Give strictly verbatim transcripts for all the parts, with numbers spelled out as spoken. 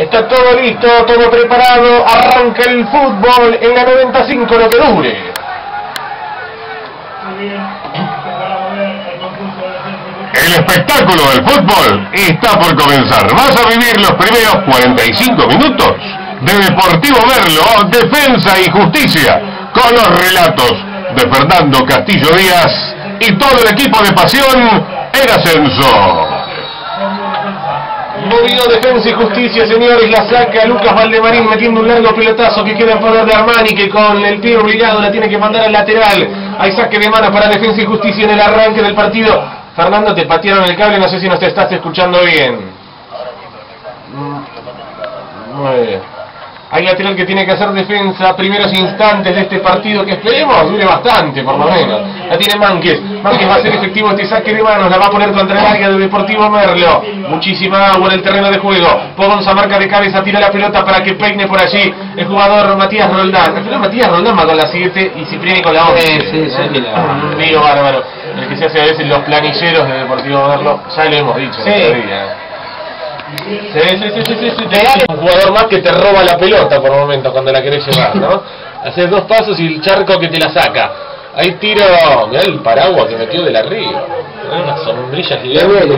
Está todo listo, todo preparado, arranca el fútbol en la noventa y cinco, lo que dure. El espectáculo del fútbol está por comenzar. Vas a vivir los primeros cuarenta y cinco minutos de Deportivo Merlo, Defensa y Justicia, con los relatos de Fernando Castillo Díaz y todo el equipo de Pasión en Ascenso. Movido Defensa y Justicia, señores, la saca Lucas Valdemarín metiendo un largo pelotazo que queda en poder de Armani, que con el pie obligado la tiene que mandar al lateral. Hay saque de mano para Defensa y Justicia en el arranque del partido. Fernando, te patearon el cable, no sé si nos te estás escuchando bien. Muy bien. Hay lateral que tiene que hacer Defensa, primeros instantes de este partido que esperemos dure bastante, por lo menos. La tiene Mánquez, Mánquez va a ser efectivo este saque de manos, la va a poner contra el área de Deportivo Merlo. Muchísima agua en el terreno de juego. Pogonza marca de cabeza, tira la pelota para que peine por allí el jugador Matías Roldán. El jugador Matías Roldán va con la siete y Cipriani con la once. Sí, sí, sí. Un lío bárbaro. El que se hace a veces los planilleros de Deportivo Merlo, ya lo hemos dicho. Sí. El otro día. Sí, sí, sí, sí, sí, sí. Un jugador más que te roba la pelota por momentos cuando la querés llevar, ¿no? Haces dos pasos y el charco que te la saca. Ahí tiro, mirá el paraguas que metió de la arriba. Una sombrilla gigante.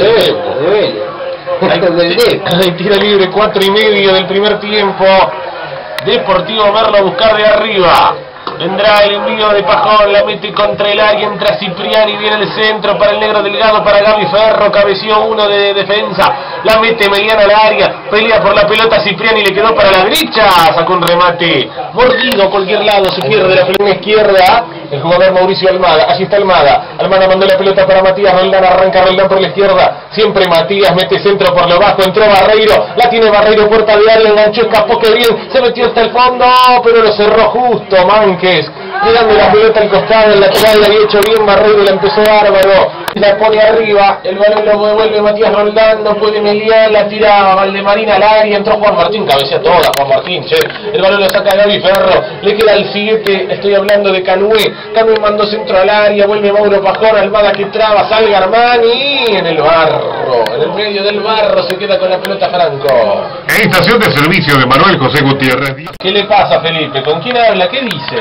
Ahí tiro libre, cuatro y medio del primer tiempo. Deportivo Merlo a buscar de arriba. Vendrá el envío de Pajón, la mete contra el área, entra Cipriani, viene el centro para el negro Delgado, para Gaby Ferro, cabeció uno de defensa, la mete mediana al área, pelea por la pelota, Cipriani le quedó para la derecha, sacó un remate, mordido a cualquier lado, se pierde la pelota izquierda, el jugador Mauricio Almada, allí está Almada, Almada mandó la pelota para Matías Roldán, arranca Roldán por la izquierda, siempre Matías mete centro por lo bajo, entró Barreiro, la tiene Barreiro, puerta de área, enganchó, escapó, que bien, se metió hasta el fondo, pero lo cerró justo, Mánquez, mirando la pelota al costado, el lateral le había hecho bien Barreiro, la empezó bárbaro, la pone arriba, el balón lo devuelve Matías Roldán, no puede mediar, la tira Valdemarín al área, entró Juan Martín, cabecea toda Juan Martín, che, el balón lo saca Gaby Ferro, le queda el siete, estoy hablando de Canué, Canué mandó centro al área, vuelve Mauro Pajón, Almada que traba, salga Armani, en el barro, en el medio del barro se queda con la pelota Franco. Estación de servicio de Manuel José Gutiérrez. ¿Qué le pasa, Felipe? ¿Con quién habla? ¿Qué dice?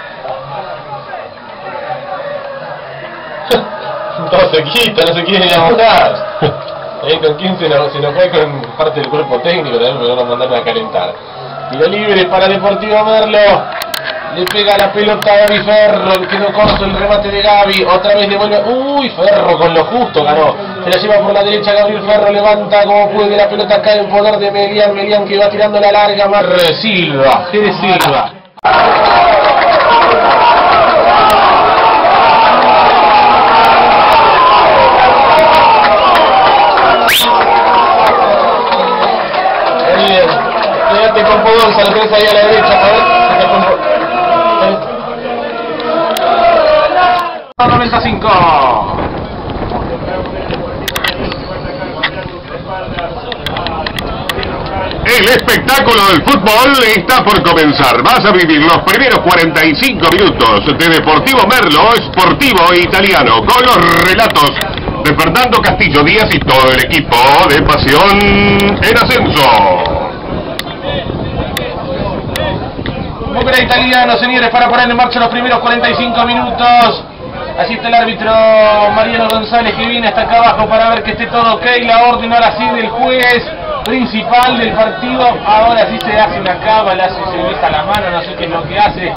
No se quita, no se quiere ir a mojar. ¿Eh? ¿Con quién se nos, se nos fue? Con parte del cuerpo técnico, también me van a mandar a calentar. Tiro libre para Deportivo Merlo. Le pega la pelota a Gaby Ferro, quedó corto el remate de Gaby, otra vez le vuelve, uy, Ferro con lo justo ganó, se la lleva por la derecha Gabriel Ferro, levanta como puede, la pelota cae en poder de Melián, Melián que va tirando la larga, Mar Silva, Jerez Silva. Bien, quédate con Pogonza, lo tenés ahí a la derecha, a ver. noventa y cinco. El espectáculo del fútbol está por comenzar. Vas a vivir los primeros cuarenta y cinco minutos de Deportivo Merlo, Sportivo Italiano, con los relatos de Fernando Castillo Díaz y todo el equipo de Pasión en Ascenso. Opera Italiano, señores, para poner en marcha los primeros cuarenta y cinco minutos. Así está el árbitro Mariano González, que viene hasta acá abajo para ver que esté todo ok. La orden ahora sí del juez principal del partido. Ahora sí se hace una cábala, si se deja la mano, no sé qué es lo que hace.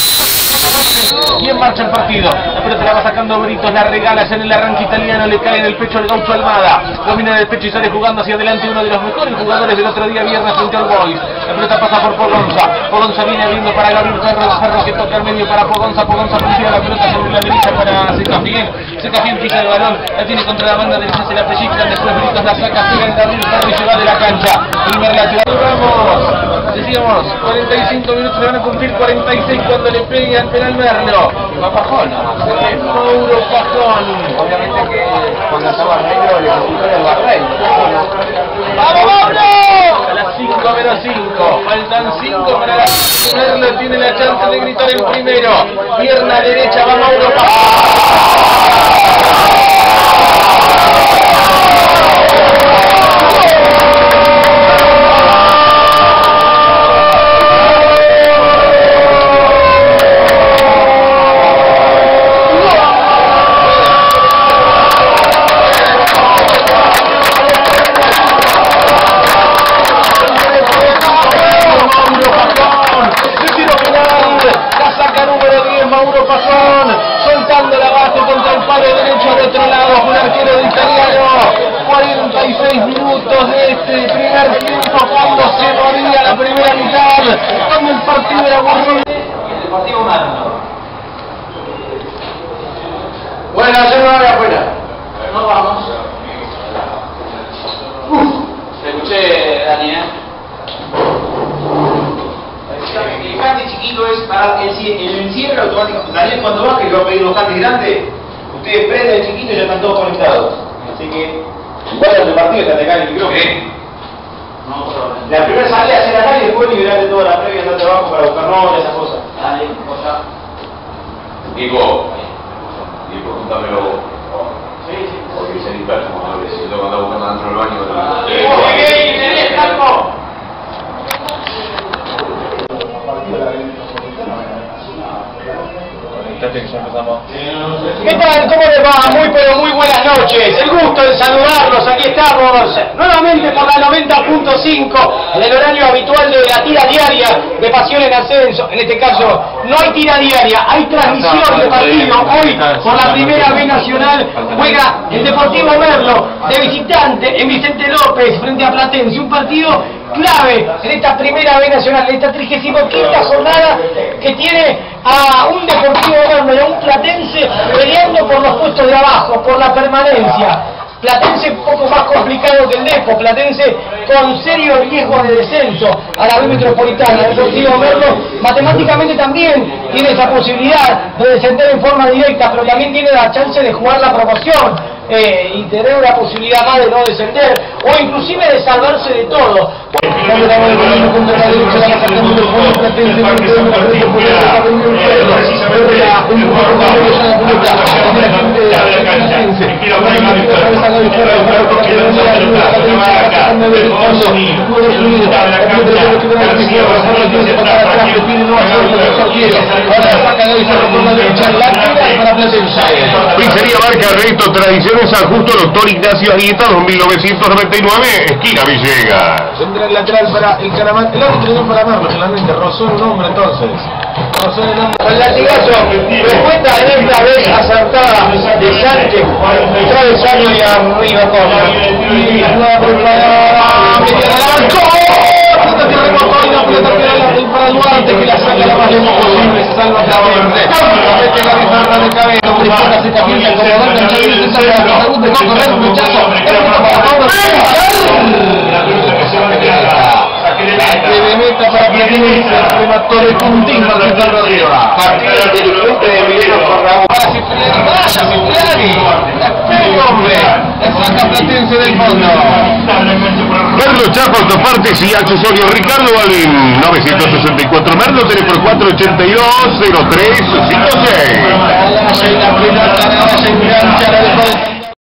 Y en marcha el partido. La pelota la va sacando Britos, la regala ya en el arranque italiano, le cae en el pecho al gaucho Almada. Domina en el pecho y sale jugando hacia adelante uno de los mejores jugadores del otro día viernes frente al Boys. La pelota pasa por Pogonza. Pogonza viene abriendo para Gabriel Ferro, Ferro que toca al medio para Pogonza. Pogonza tira la pelota sobre la derecha para Secafien. Secafien pica el balón, la tiene contra la banda derecha, se la pellizcan, después Britos la saca, pega el Gabriel Ferro y se va de la cancha. Primer lateral. Vamos, decíamos, cuarenta y cinco minutos, se van a cumplir cuarenta y seis cuando le pegue al penal Merlo. Va Pajón, Mauro Pajón. Obviamente que cuando estaba Barreiro le complicó el Barreiro. ¡Vamos, Mauro! A las cinco menos cinco. Faltan cinco para la... Merlo tiene la chance de gritar el primero. Pierna derecha, va Mauro Pajón. este primer tiempo cuando se moría la primera mitad, cuando el partido era aburrido. El Deportivo Merlo. Bueno, yo no voy afuera. No vamos. Te escuché, Dani, ¿eh? El handicap chiquito es para el, el encierro automático. Daniel, cuando baje y va a pedir los handicaps grandes, ustedes prenden el chiquito y ya están todos conectados. Así que, igual en el partido está acá en el micrófono. No, la primera salida hacer acá y después liberarte toda la previa andate abajo para buscar nombres, esas cosas. Dale, cosa. Digo, digo, contámelo vos. Sí, sí. Porque se dispersa, como si yo andaba buscando dentro del baño. ¿Qué tal? ¿Cómo les va? Muy pero muy buenas noches. El gusto de saludarlos. Aquí estamos nuevamente por la noventa punto cinco en el horario habitual de la tira diaria de Pasión en Ascenso. En este caso no hay tira diaria, hay transmisión de partido. Hoy por la primera B nacional juega el Deportivo Merlo de visitante en Vicente López frente a Platense. Un partido clave en esta primera B nacional, en esta trigésima quinta jornada que tiene a un Deportivo Merlo y a un Platense peleando por los puestos de abajo, por la permanencia. Platense un poco más complicado que el Depo, Platense con serio riesgo de descenso a la B metropolitana. El Deportivo Merlo matemáticamente también tiene esa posibilidad de descender en forma directa, pero también tiene la chance de jugar la promoción. Eh, y tener una posibilidad más de no descender o inclusive de salvarse de todo. Pizzería Marca Resto, Tradiciones San Justo, Doctor Ignacio Arieta, mil novecientos noventa y nueve, esquina Villegas. Tendrá el lateral para el Caramán, el árbitro no para Merlo, solamente rozó un hombre entonces. Rozó el hombre. El latigazo, respuesta en esta vez acertada de Sánchez, travesaño y arriba con. Y la nueva preparada, media del arco. Pelota que recortó y la pelota que va para Duarte que la saca lo más lejos posible, se salva Platense. Mete la bizarra de cabeza, Brizuela se tapiza como banda, el Chavín se salva la salud de no correr un rechazo. Que de meta para Platense, remató de puntín para el Carlos Arriba. Partido inteligente de Miguel con Raúl. Para Cipriani, vaya Cipriani. ¡Qué hombre! La saca Platense del fondo. Merlo Chaco, autopartes y accesorios Ricardo Balín, novecientos sesenta y cuatro Merlo, teléfono cuatro ochenta y dos cero tres cincuenta y seis. La pelota, la pelota engancha, la dejó de